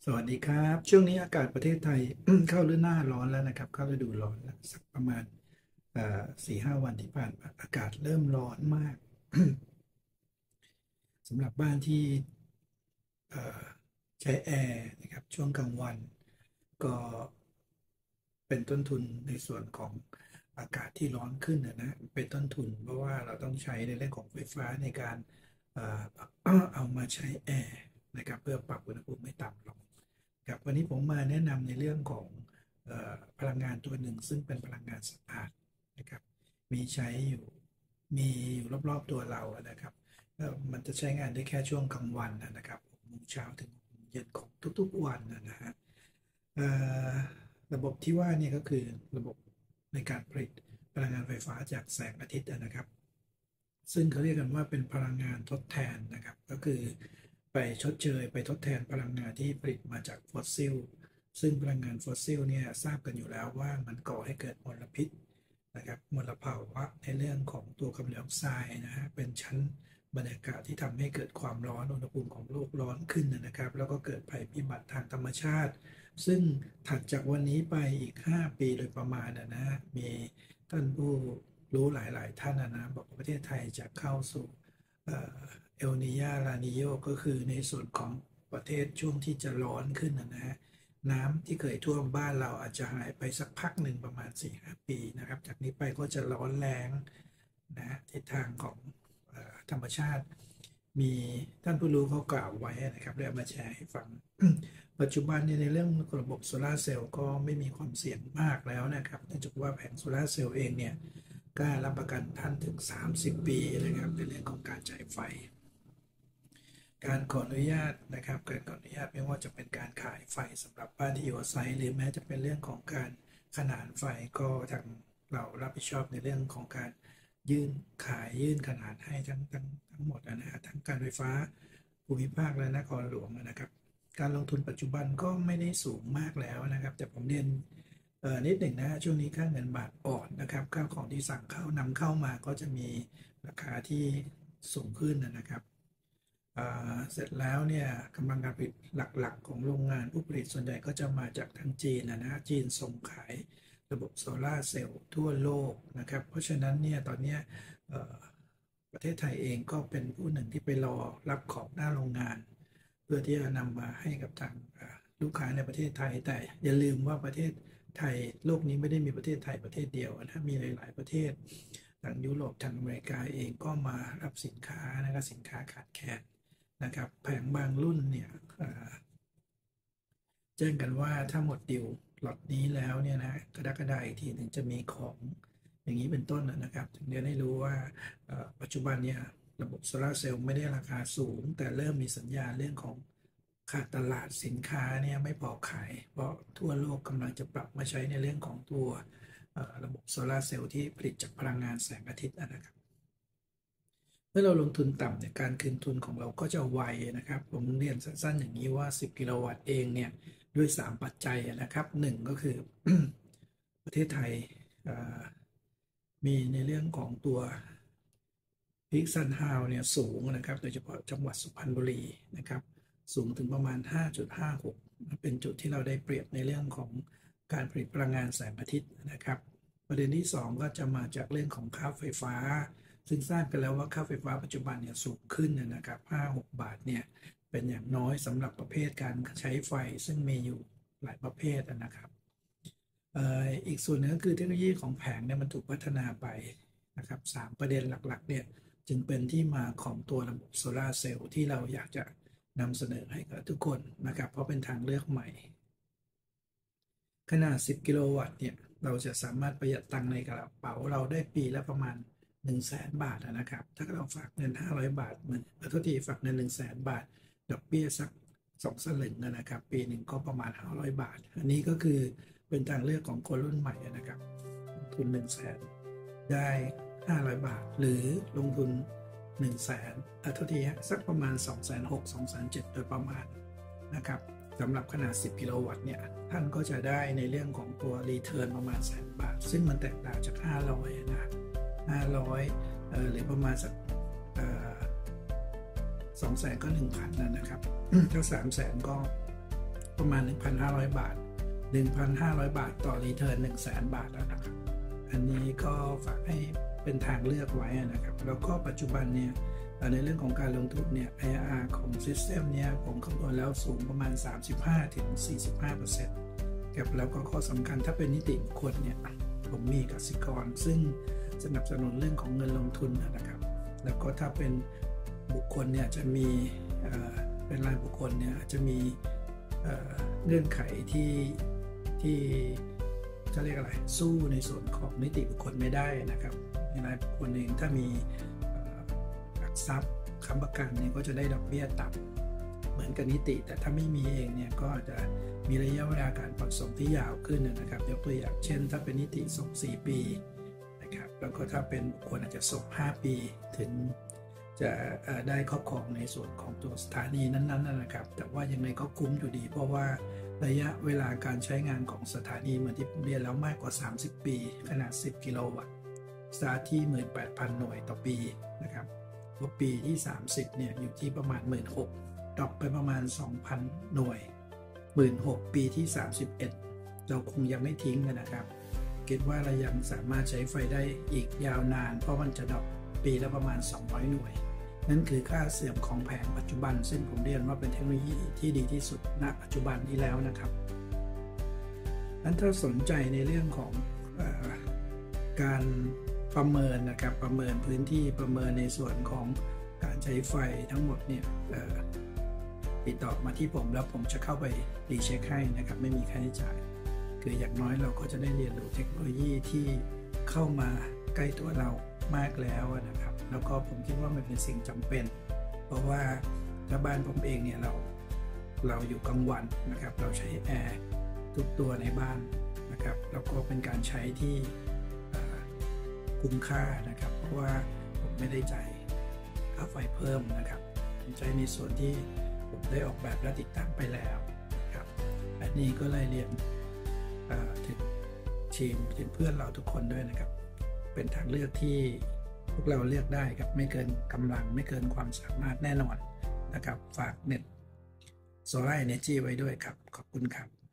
สวัสดีครับช่วงนี้อากาศประเทศไทย เข้าฤดูหน้าร้อนแล้วนะครับเข้าฤดูร้อนแล้วสักประมาณ4-5 วันที่ผ่านมาอากาศเริ่มร้อนมาก สำหรับบ้านที่เอ่อใช้แอร์นะครับช่วงกลางวันก็เป็นต้นทุนในส่วนของอากาศที่ร้อนขึ้นนะเป็นต้นทุนเพราะว่าเราต้องใช้ในเรื่องของไฟฟ้าในการเอ่อเอามาใช้แอร์นะครับเพื่อปรับอุณหภูมิให้ต่ำลงครับวันนี้ผมมาแนะนำในเรื่องของพลังงานตัวหนึ่งซึ่งเป็นพลังงานสะอาดนะครับมีใช้อยู่มีอยู่รอบๆตัวเรานะครับ มันจะใช้งานได้แค่ช่วงกลางวันนะครับ6 โมงเช้าถึง6 โมงเย็นของทุกๆวันนะฮะเอ่อระบบที่ว่านี่ก็คือระบบในการผลิตพลังงานไฟฟ้าจากแสงอาทิตย์นะครับซึ่งเขาเรียกกันว่าเป็นพลังงานทดแทนนะครับก็คือไปชดเชยไปทดแทนพลังงานที่ผลิตมาจากฟอสซิลซึ่งพลังงานฟอสซิลเนี่ยทราบกันอยู่แล้วว่ามันก่อให้เกิดมลพิษนะครับมลภาวะในเรื่องของตัวคาร์บอนไดออกไซด์นะฮะเป็นชั้น บรรยากาศที่ทำให้เกิดความร้อนอุณหภูมิของโลกร้อนขึ้นนะครับแล้วก็เกิดภัยพิบัติทางธรรมชาติซึ่งถัดจากวันนี้ไปอีก5 ปีโดยประมาณนะมีท่านผู้รู้หลายๆท่านนะบอกว่าประเทศไทยจะเข้าสู่เอลนีญาลานิโยก็คือในส่วนของประเทศช่วงที่จะร้อนขึ้นนะฮะน้ำที่เคยท่วมบ้านเราอาจจะหายไปสักพักหนึ่งประมาณ4-5 ปีนะครับจากนี้ไปก็จะร้อนแรงนะทิศทางของ ธรรมชาติมีท่านผู้รู้เขากล่าวไว้นะครับได้มาแชร์ให้ฟัง ปัจจุบันในเรื่องระบบโซลาร์เซลล์ก็ไม่มีความเสี่ยงมากแล้วนะครับเนื่องจากว่าแผงโซลาร์เซลล์เองเนี่ยก็รับประกันท่านถึง30 ปีนะครับในเรื่องของการจ่ายไฟการขออนุญาตนะครับการขออนุญาตไม่ว่าจะเป็นการขายไฟสำหรับบ้านที่อยู่อาศัยหรือแม้จะเป็นเรื่องของการขนานไฟก็ทางเรารับผิดชอบในเรื่องของการยื่นขายยื่นขนานให้ทั้งหมดนะฮะทั้งการไฟฟ้าภูมิภาคและนครหลวงนะครับการลงทุนปัจจุบันก็ไม่ได้สูงมากแล้วนะครับแต่ผมเรียนนิดหนึ่งนะช่วงนี้ค่าเงินบาทอ่อนนะครับข้าวของที่สั่งเข้านำเข้ามาก็จะมีราคาที่สูงขึ้นนะครับ เสร็จแล้วเนี่ยกำลังการผลิตหลักๆของโรงงานผู้ผลิตส่วนใหญ่ก็จะมาจากทางจีนนะจีนส่งขายระบบโซลาร์เซลล์ทั่วโลกนะครับเพราะฉะนั้นเนี่ยตอนนี้ประเทศไทยเองก็เป็นผู้หนึ่งที่ไปรอรับของหน้าโรงงานเพื่อที่จะนำมาให้กับทางลูกค้าในประเทศไทยแต่อย่าลืมว่าประเทศไทยโลกนี้ไม่ได้มีประเทศไทยประเทศเดียวนะมีหลายๆประเทศทางยุโรปทางอเมริกาเองก็มารับสินค้านะครับสินค้าขาดแคลน นะครับแผงบางรุ่นเนี่ยแจ้งกันว่าถ้าหมดดิวล็อตนี้แล้วเนี่ยนะกรกฎาคมอีกทีหนึ่งจะมีของอย่างนี้เป็นต้นนะครับถึงจะได้รู้ว่าปัจจุบันเนี่ยระบบโซลาร์เซลล์ไม่ได้ราคาสูงแต่เริ่มมีสัญญาณเรื่องของขาดตลาดสินค้าเนี่ยไม่พอขายเพราะทั่วโลกกำลังจะปรับมาใช้ในเรื่องของตัวระบบโซลาร์เซลล์ที่ผลิตจากพลังงานแสงอาทิตย์นะครับ เมื่อเราลงทุนต่ำเนี่ยการคืนทุนของเราก็จะไวนะครับผมเรียนสั้นๆอย่างนี้ว่า10 กิโลวัตต์เองเนี่ยด้วย3ปัจจัยนะครับ1ก็คือ ประเทศไทยมีในเรื่องของตัวพิกซันฮาวเนี่ยสูงนะครับโดยเฉพาะจังหวัดสุพรรณบุรีนะครับสูงถึงประมาณ5.56เป็นจุดที่เราได้เปรียบในเรื่องของการผลิตพลังงานแสงอาทิตย์นะครับประเด็นที่2ก็จะมาจากเรื่องของค่าไฟฟ้าซึ่งทราบกันแล้วว่าค่าไฟฟ้าปัจจุบันเนี่ยสูงขึ้นนะครับ5-6 บาทเนี่ยเป็นอย่างน้อยสำหรับประเภทการใช้ไฟซึ่งมีอยู่หลายประเภทนะครับอีกส่วนนึงก็คือเทคโนโลยีของแผงเนี่ยมันถูกพัฒนาไปนะครับ3ประเด็นหลักๆเนี่ยจึงเป็นที่มาของตัวระบบโซลาร์เซลล์ที่เราอยากจะนำเสนอให้กับทุกคนนะครับเพราะเป็นทางเลือกใหม่ขนาด10 กิโลวัตต์เนี่ยเราจะสามารถประหยัดตังค์ในกระเป๋าเราได้ปีละประมาณ100,000 บาทนะครับถ้าเราฝากเงิน500 บาทเหมือนโทษทีฝากเงิน100,000 บาทดอกเบี้ยสัก2 สลึงนะครับปีหนึ่งก็ประมาณ500 บาทอันนี้ก็คือเป็นทางเลือกของคนรุ่นใหม่นะครับลงทุน100,000ได้500 บาทหรือลงทุน100,000โทษทีสักประมาณ260,000 270,000โดยประมาณนะครับสำหรับขนาด10 กิโลวัตต์เนี่ยท่านก็จะได้ในเรื่องของตัวรีเทิร์นประมาณ100,000 บาทซึ่งมันแตกต่างจาก500นะ500หรือประมาณสัก200,000ก็1,000นะครับถ้า300,000ก็ประมาณ 1,500 บาท 1,500 บาทต่อรีเทิร์น 100,000 บาทแล้วนะครับอันนี้ก็ฝากให้เป็นทางเลือกไว้นะครับแล้วก็ปัจจุบันเนี่ยในเรื่องของการลงทุนเนี่ย IRR ของ System เนี่ยผมคำนวณแล้วสูงประมาณ 35-45% ครับแล้วก็ข้อสำคัญถ้าเป็นนิติบุคคลเนี่ยผมมีกสิกรซึ่งสนับสนุนเรื่องของเงินลงทุนนะครับแล้วก็ถ้าเป็นบุคคลเนี่ยจะมีเป็นรายบุคคลเนี่ยจะมีเงื่อนไขที่จะเรียกอะไรสู้ในส่วนของนิติบุคคลไม่ได้นะครับในรายบุคคลเองถ้ามีหลักทรัพย์ค้ำประกันเนี่ยก็จะได้ดอกเบี้ยต่ำเหมือนกับนิติแต่ถ้าไม่มีเองเนี่ยก็อาจจะมีระยะเวลาการผ่อนส่งที่ยาวขึ้นนะครับยกตัวอย่างเช่นถ้าเป็นนิติส่ง4 ปีนะครับแล้วก็ถ้าเป็นบุคคลอาจจะส่ง5 ปีถึงจะได้ครอบครองในส่วนของตัวสถานีนั้นๆนะครับแต่ว่ายังไงก็คุ้มอยู่ดีเพราะว่าระยะเวลาการใช้งานของสถานีเหมือนที่ผมเรียนแล้วมากกว่า30 ปีขนาด10 กิโลวัตต์สตาร์ทที่ 18,000 หน่วยต่อปีนะครับว่าปีที่30เนี่ยอยู่ที่ประมาณ 16,000 ดรอปไปประมาณ 2,000 หน่วย 16,000 ปีที่31เราคงยังไม่ทิ้งกันนะครับคิดว่าเรายังสามารถใช้ไฟได้อีกยาวนานเพราะมันจะดรอปปีละประมาณ200 หน่วยนั่นคือค่าเสื่อมของแผงปัจจุบันซึ่งผมเรียนว่าเป็นเทคโนโลยีที่ดีที่สุดณปัจจุบันนี้แล้วนะครับนั้นถ้าสนใจในเรื่องของการประเมินนะครับประเมินพื้นที่ประเมินในส่วนของการใช้ไฟทั้งหมดเนี่ยติดต่อมาที่ผมแล้วผมจะเข้าไปรีเช็คให้นะครับไม่มีค่าใช้จ่ายคืออย่างน้อยเราก็จะได้เรียนรู้เทคโนโลยีที่เข้ามาใกล้ตัวเรามากแล้วนะครับแล้วก็ผมคิดว่ามันเป็นสิ่งจำเป็นเพราะว่าถ้าบ้านผมเองเนี่ยเราอยู่กลางวันนะครับเราใช้แอร์ทุกตัวในบ้านนะครับแล้วก็เป็นการใช้ที่คุ้มค่านะครับเพราะว่าผมไม่ได้จ่ายค่าไฟเพิ่มนะครับผมใช้ในส่วนที่ผมได้ออกแบบและติดตั้งไปแล้วนะครับอันนี้ก็เลยเรียนถึงทีมถึงเพื่อนเราทุกคนด้วยนะครับเป็นทางเลือกที่พวกเราเลือกได้ครับไม่เกินกำลังไม่เกินความสามารถแน่นอนนะครับฝากเน็ตโซล่าเอเนจีไว้ด้วยครับขอบคุณครับ